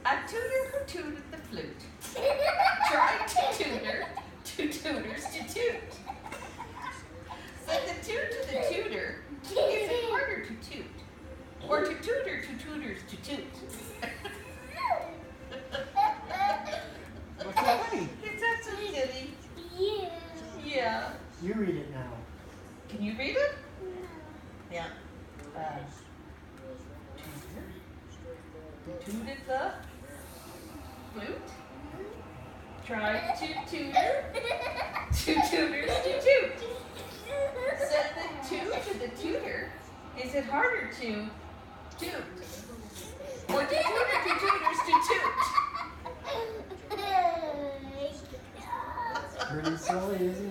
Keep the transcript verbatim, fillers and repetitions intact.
A tutor who tooted the flute tried to tutor two tutors to toot. Said the toot to the tutor, is it harder to toot? Or to tutor two tutors to toot? What's happening? Is that so silly? Yeah. Yeah. You read it now. Can you read it? Yeah. Uh, tutor. Tooted the flute. Tried to tutor two tutors to toot. Said the toot to the tutor, is it harder to toot? Or to tutor two tutors to toot? Pretty silly, isn't it?